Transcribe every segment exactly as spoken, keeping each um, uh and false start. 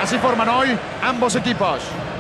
Así forman hoy ambos equipos.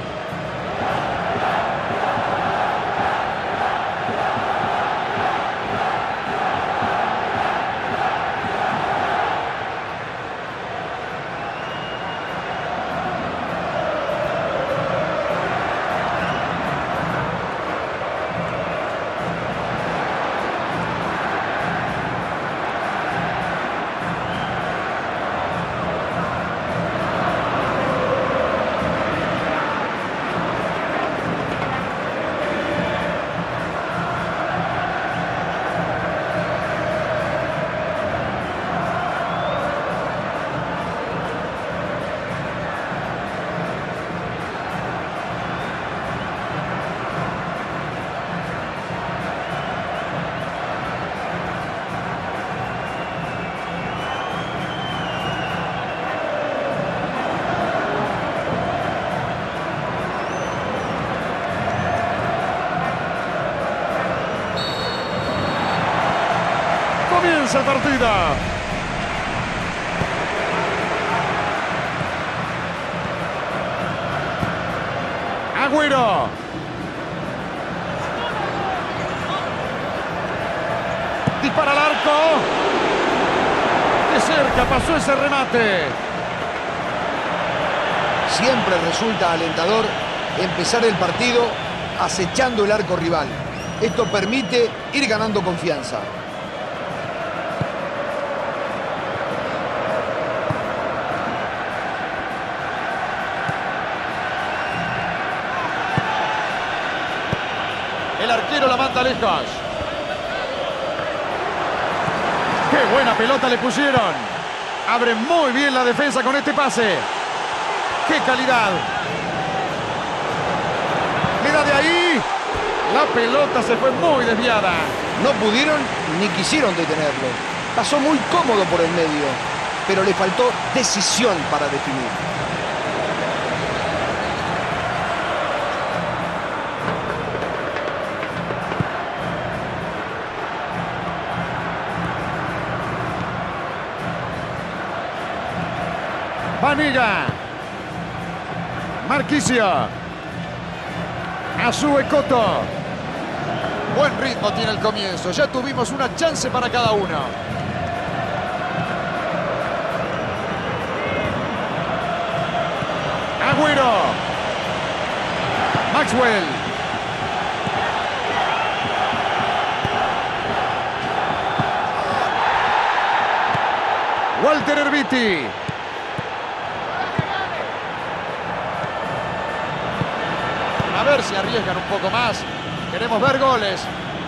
Comienza el partido. Agüero. Dispara al arco. De cerca pasó ese remate. Siempre resulta alentador empezar el partido acechando el arco rival. Esto permite ir ganando confianza. El arquero la manda lejos. ¡Qué buena pelota le pusieron! Abre muy bien la defensa con este pase. ¡Qué calidad! Le da de ahí. La pelota se fue muy desviada. No pudieron ni quisieron detenerlo. Pasó muy cómodo por el medio, pero le faltó decisión para definir. Vanega. Marquisio. Azue Coto. Buen ritmo tiene el comienzo. Ya tuvimos una chance para cada uno. Agüero. Maxwell. Walter Herbiti. A ver si arriesgan un poco más. Queremos ver goles.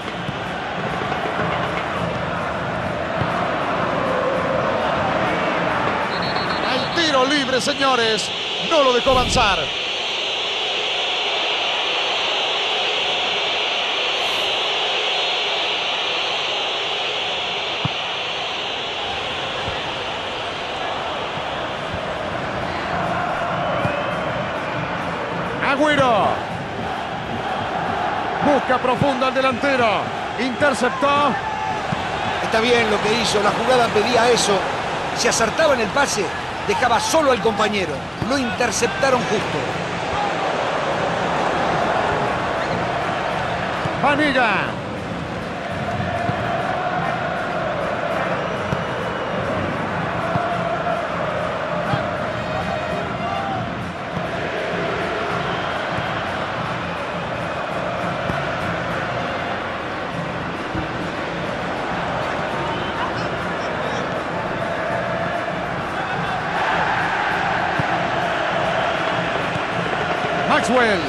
El tiro libre, señores. No lo dejó avanzar. Agüero. Busca profunda al delantero. Interceptó. Está bien lo que hizo. La jugada pedía eso. Si acertaba en el pase, dejaba solo al compañero. Lo interceptaron justo. Vanega. Maxwell.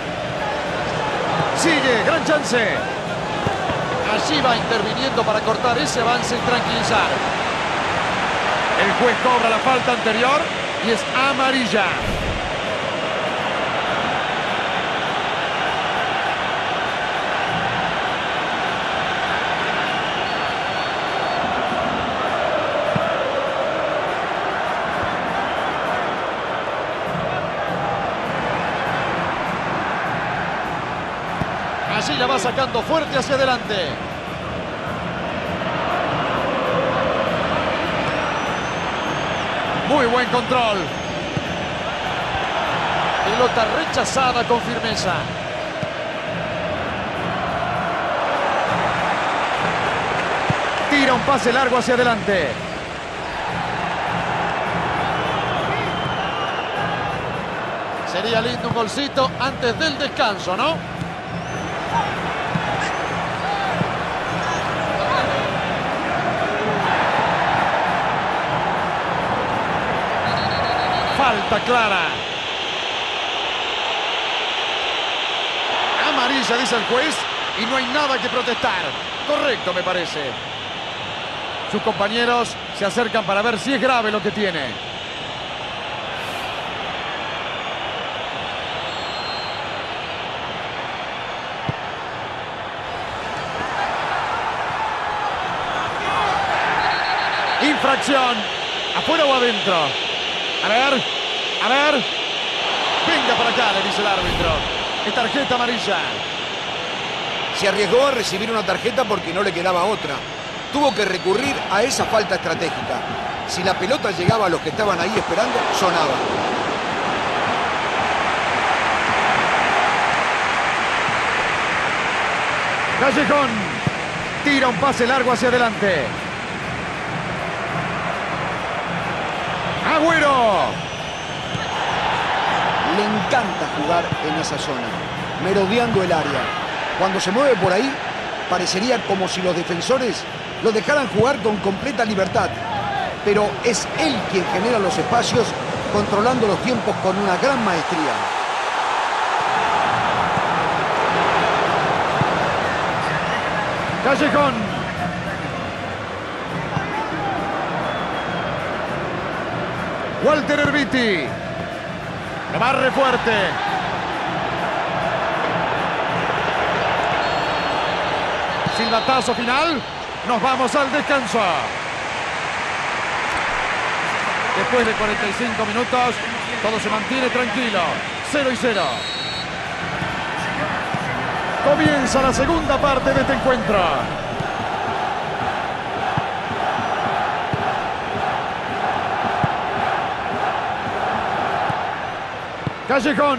Sigue, gran chance. Allí va interviniendo para cortar ese avance y tranquilizar. El juez cobra la falta anterior y es amarilla. Allí la va sacando fuerte hacia adelante. Muy buen control. Pelota rechazada con firmeza. Tira un pase largo hacia adelante. Sería lindo un golcito antes del descanso, ¿no? Falta clara. Amarilla, dice el juez, y no hay nada que protestar. Correcto, me parece. Sus compañeros se acercan para ver si es grave lo que tiene. Infracción. ¿Afuera o adentro? A ver, a ver. Venga para acá, le dice el árbitro. Es tarjeta amarilla. Se arriesgó a recibir una tarjeta porque no le quedaba otra. Tuvo que recurrir a esa falta estratégica. Si la pelota llegaba a los que estaban ahí esperando, sonaba. Callejón. Tira un pase largo hacia adelante. Agüero. Le encanta jugar en esa zona, merodeando el área. Cuando se mueve por ahí, parecería como si los defensores lo dejaran jugar con completa libertad. Pero es él quien genera los espacios, controlando los tiempos con una gran maestría. Callejón. Walter Herbiti. Le barre fuerte. Silbatazo final. Nos vamos al descanso. Después de cuarenta y cinco minutos, todo se mantiene tranquilo. cero y cero. Comienza la segunda parte de este encuentro. Callejón.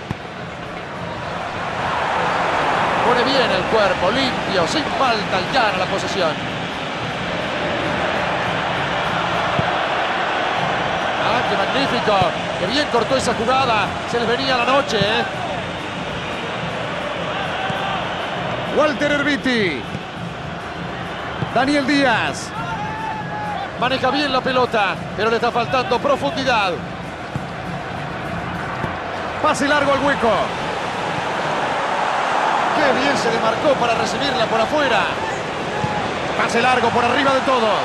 Pone bien el cuerpo, limpio, sin falta, y gana la posesión. Ah, qué magnífico. Qué bien cortó esa jugada. Se les venía la noche, ¿eh? Walter Herbiti. Daniel Díaz. Maneja bien la pelota, pero le está faltando profundidad. Pase largo al hueco. Qué bien se demarcó para recibirla por afuera. Pase largo por arriba de todos.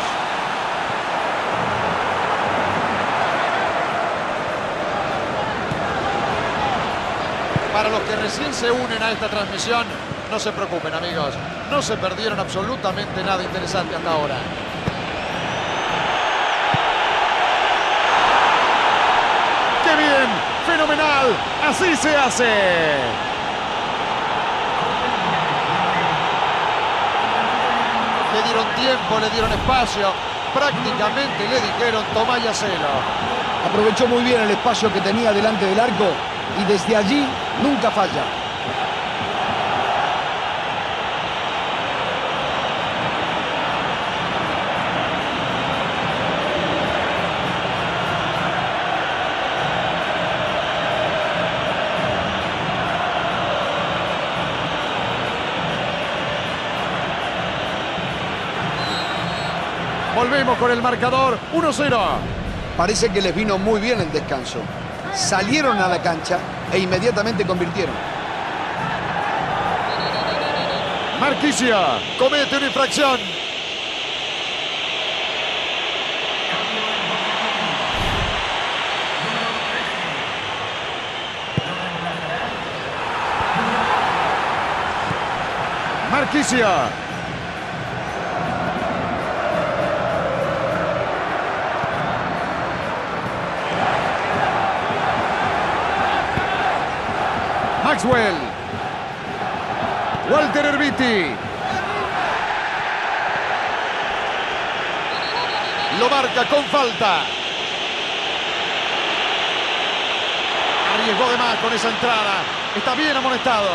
Para los que recién se unen a esta transmisión, no se preocupen, amigos. No se perdieron absolutamente nada interesante hasta ahora. ¡Qué bien! ¡Fenomenal! ¡Así se hace! Le dieron tiempo, le dieron espacio. Prácticamente le dijeron, toma y hacelo. Aprovechó muy bien el espacio que tenía delante del arco y desde allí nunca falla. Volvemos con el marcador uno cero. Parece que les vino muy bien el descanso. Salieron a la cancha e inmediatamente convirtieron. Marquisio comete una infracción. Marquisio. Maxwell. Walter Herbiti. Lo marca con falta. Arriesgó de más con esa entrada. Está bien amonestado.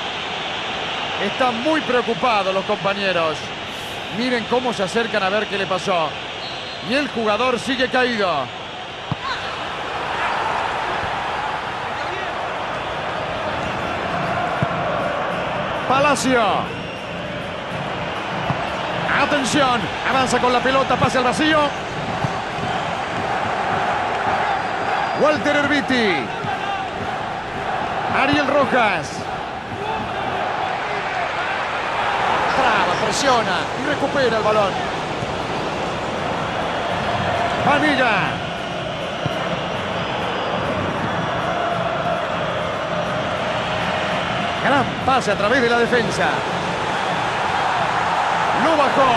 Están muy preocupados los compañeros. Miren cómo se acercan a ver qué le pasó. Y el jugador sigue caído. Palacio. Atención. Avanza con la pelota, pase al vacío. Walter Herbiti. Ariel Rojas. Traba, presiona y recupera el balón. Vanilla. Gran pase a través de la defensa. Lo bajó.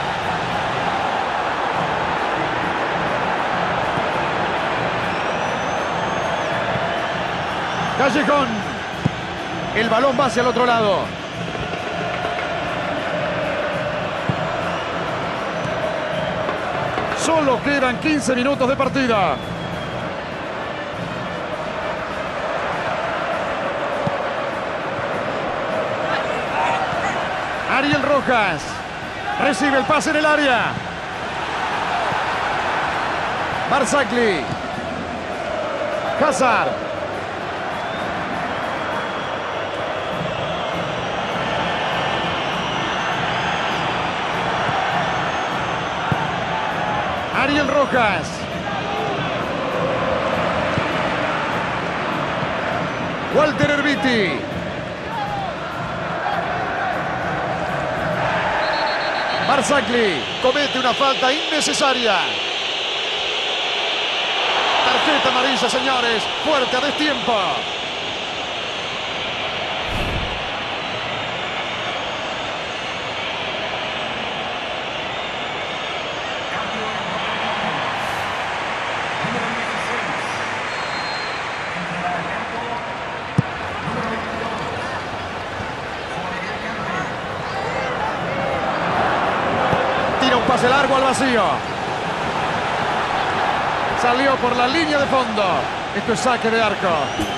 Callejón. El balón va hacia el otro lado. Solo quedan quince minutos de partida. Ariel Rojas. Recibe el pase en el área. Barzagli. Hazard. Ariel Rojas. Walter Herbiti. Barzagli comete una falta innecesaria. Tarjeta amarilla, señores. Fuerte a destiempo. Pase largo al vacío. Salió por la línea de fondo. Esto es saque de arco.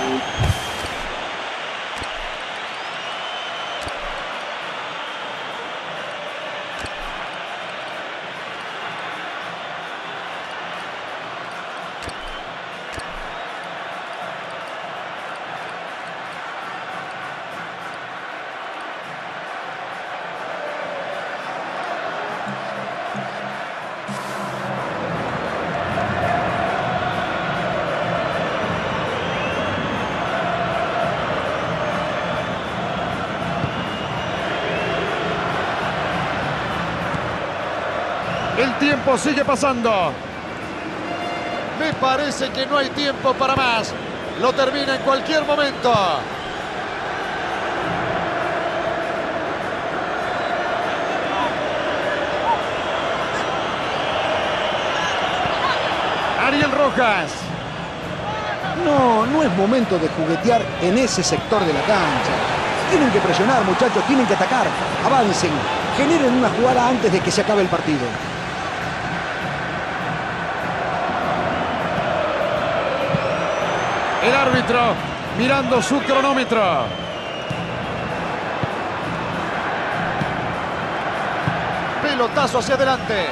El tiempo sigue pasando. Me parece que no hay tiempo para más. Lo termina en cualquier momento. Ariel Rojas. No, no es momento de juguetear en ese sector de la cancha. Tienen que presionar, muchachos, tienen que atacar. Avancen, generen una jugada antes de que se acabe el partido. El árbitro mirando su cronómetro. Pelotazo hacia adelante.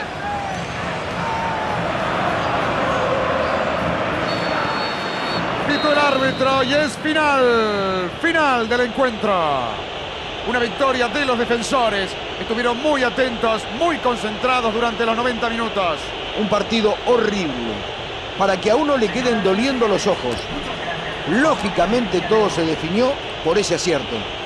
Pitó el árbitro y es final. Final del encuentro. Una victoria de los defensores. Estuvieron muy atentos, muy concentrados durante los noventa minutos. Un partido horrible, para que a uno le queden doliendo los ojos. Lógicamente todo se definió por ese acierto.